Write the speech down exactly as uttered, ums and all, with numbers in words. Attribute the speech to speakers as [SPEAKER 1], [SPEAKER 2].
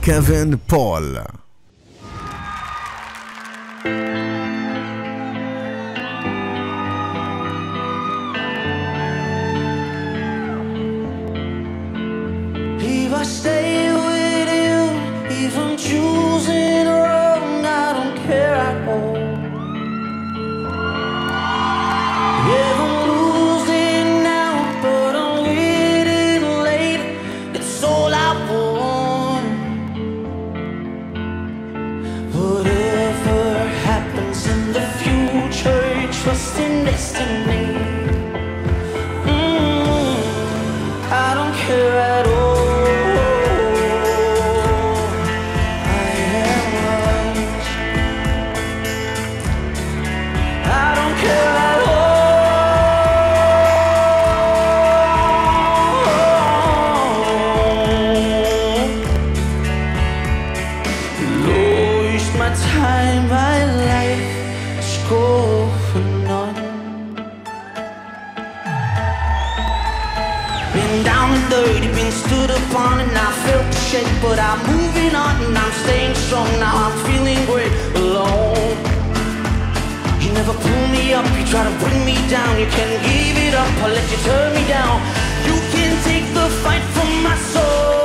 [SPEAKER 1] Kevin Paul.
[SPEAKER 2] If I stay with you, if I'm choosing wrong, I don't care at all. If I'm losing now, but I'm winning late, it's all I want. Whatever happens in the future, trust in destiny. Mm, I don't care at all. Time, my life is going on. Been down and dirty, been stood upon, and I felt the shake, but I'm moving on and I'm staying strong. Now I'm feeling great alone. You never pull me up, you try to bring me down. You can give it up, I'll let you turn me down. You can take the fight from my soul.